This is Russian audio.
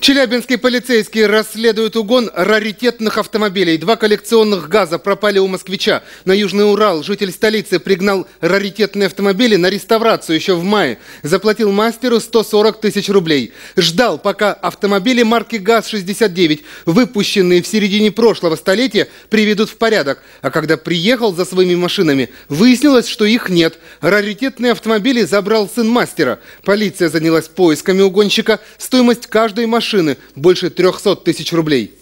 Челябинские полицейские расследуют угон раритетных автомобилей. 2 коллекционных ГАЗа пропали у москвича. На Южный Урал житель столицы пригнал раритетные автомобили на реставрацию еще в мае. Заплатил мастеру 140 тысяч рублей. Ждал, пока автомобили марки ГАЗ-69, выпущенные в середине прошлого столетия, приведут в порядок. А когда приехал за своими машинами, выяснилось, что их нет. Раритетные автомобили забрал сын мастера. Полиция занялась поисками угонщика. Стоимость каждой машины больше 300 тысяч рублей.